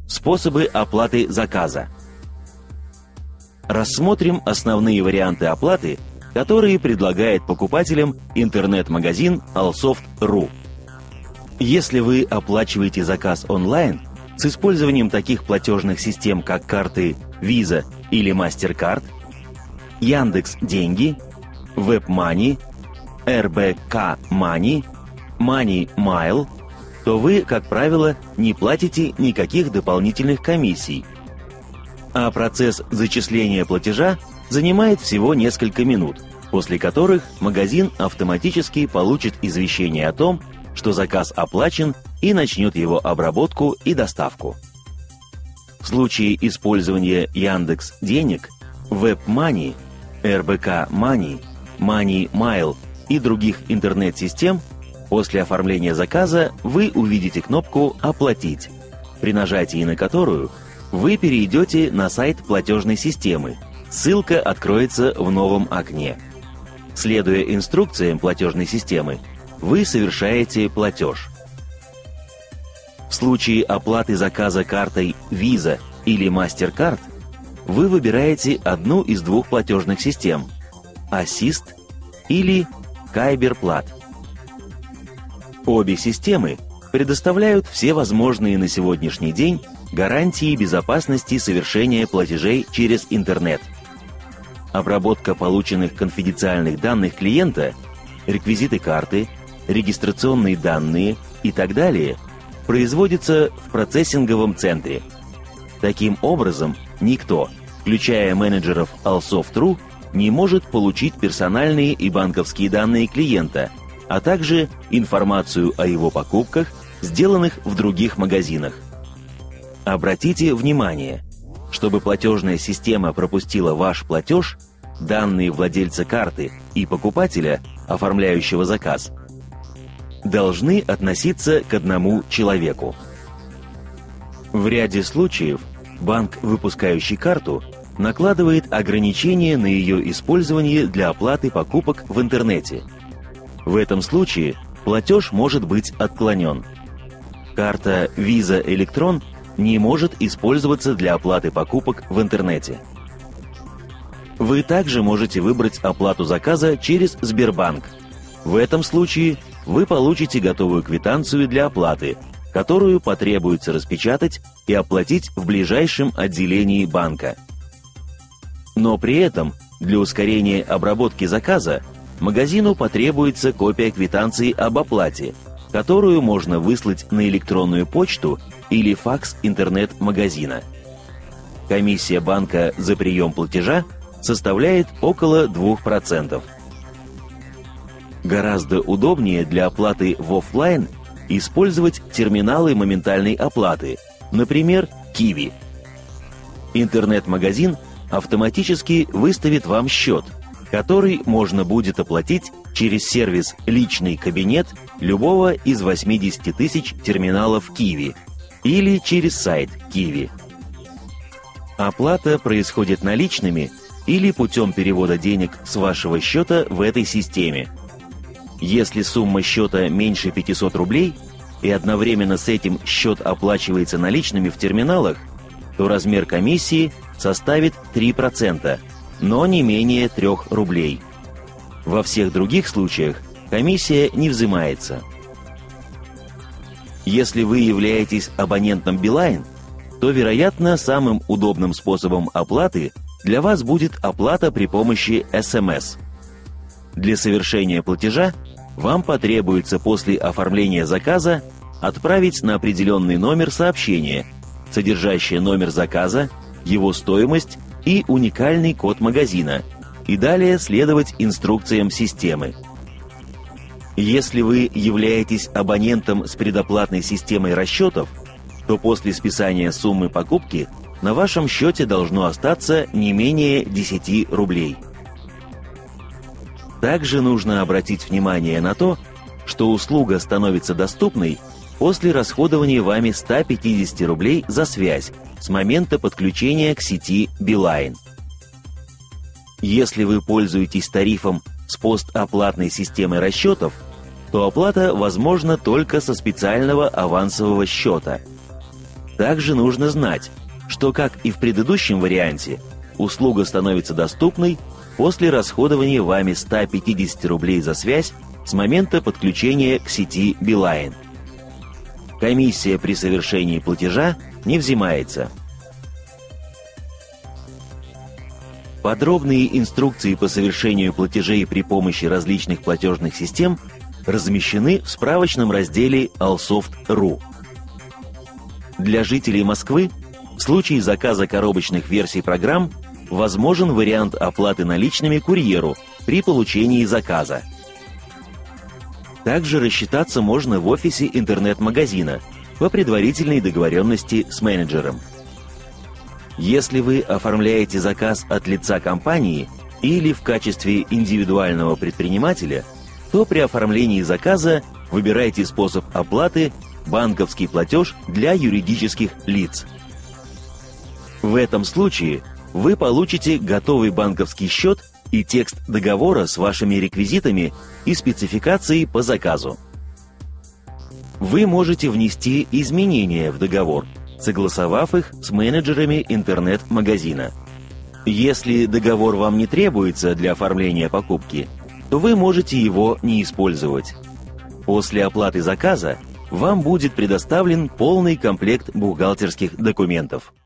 Способы оплаты заказа. Рассмотрим основные варианты оплаты, которые предлагает покупателям интернет-магазин Allsoft.ru. Если вы оплачиваете заказ онлайн с использованием таких платежных систем, как карты Visa или MasterCard, Яндекс.Деньги, WebMoney, РБК Money, MoneyMile, то вы, как правило, не платите никаких дополнительных комиссий, а процесс зачисления платежа занимает всего несколько минут, после которых магазин автоматически получит извещение о том, что заказ оплачен, и начнет его обработку и доставку. В случае использования Яндекс.Денег, WebMoney, РБК Money, MoneyMile и других интернет-систем, после оформления заказа вы увидите кнопку «Оплатить», при нажатии на которую вы перейдете на сайт платежной системы. Ссылка откроется в новом окне. Следуя инструкциям платежной системы, вы совершаете платеж. В случае оплаты заказа картой Visa или MasterCard вы выбираете одну из двух платежных систем – Assist или Kyberplat. Обе системы предоставляют все возможные на сегодняшний день гарантии безопасности совершения платежей через интернет. Обработка полученных конфиденциальных данных клиента, реквизиты карты, регистрационные данные и так далее производится в процессинговом центре. Таким образом, никто, включая менеджеров Allsoft.ru, не может получить персональные и банковские данные клиента, а также информацию о его покупках, сделанных в других магазинах. Обратите внимание, чтобы платежная система пропустила ваш платеж, данные владельца карты и покупателя, оформляющего заказ, должны относиться к одному человеку. В ряде случаев банк, выпускающий карту, накладывает ограничения на ее использование для оплаты покупок в интернете. В этом случае платеж может быть отклонен. Карта Visa Electron не может использоваться для оплаты покупок в интернете. Вы также можете выбрать оплату заказа через Сбербанк. В этом случае вы получите готовую квитанцию для оплаты, которую потребуется распечатать и оплатить в ближайшем отделении банка. Но при этом для ускорения обработки заказа магазину потребуется копия квитанции об оплате, которую можно выслать на электронную почту или факс интернет-магазина. Комиссия банка за прием платежа составляет около 2%. Гораздо удобнее для оплаты в офлайн использовать терминалы моментальной оплаты, например, Kiwi. Интернет-магазин автоматически выставит вам счет, который можно будет оплатить через сервис «Личный кабинет» любого из 80 тысяч терминалов Kiwi или через сайт Kiwi. Оплата происходит наличными или путем перевода денег с вашего счета в этой системе. Если сумма счета меньше 500 рублей и одновременно с этим счет оплачивается наличными в терминалах, то размер комиссии составит 3%, но не менее 3 рублей. Во всех других случаях комиссия не взимается. Если вы являетесь абонентом Билайн, то, вероятно, самым удобным способом оплаты для вас будет оплата при помощи СМС. Для совершения платежа вам потребуется после оформления заказа отправить на определенный номер сообщение, содержащее номер заказа, его стоимость и уникальный код магазина, и далее следовать инструкциям системы. Если вы являетесь абонентом с предоплатной системой расчетов, то после списания суммы покупки на вашем счете должно остаться не менее 10 рублей. Также нужно обратить внимание на то, что услуга становится доступной после расходования вами 150 рублей за связь с момента подключения к сети Билайн. Если вы пользуетесь тарифом с постоплатной системой расчетов, то оплата возможна только со специального авансового счета. Также нужно знать, что, как и в предыдущем варианте, услуга становится доступной после расходования вами 150 рублей за связь с момента подключения к сети Билайн. Комиссия при совершении платежа не взимается. Подробные инструкции по совершению платежей при помощи различных платежных систем размещены в справочном разделе allsoft.ru. Для жителей Москвы в случае заказа коробочных версий программ возможен вариант оплаты наличными курьеру при получении заказа. Также рассчитаться можно в офисе интернет-магазина по предварительной договоренности с менеджером. Если вы оформляете заказ от лица компании или в качестве индивидуального предпринимателя, то при оформлении заказа выбирайте способ оплаты «Банковский платеж для юридических лиц». В этом случае вы получите готовый банковский счет и текст договора с вашими реквизитами и спецификацией по заказу. Вы можете внести изменения в договор, согласовав их с менеджерами интернет-магазина. Если договор вам не требуется для оформления покупки, то вы можете его не использовать. После оплаты заказа вам будет предоставлен полный комплект бухгалтерских документов.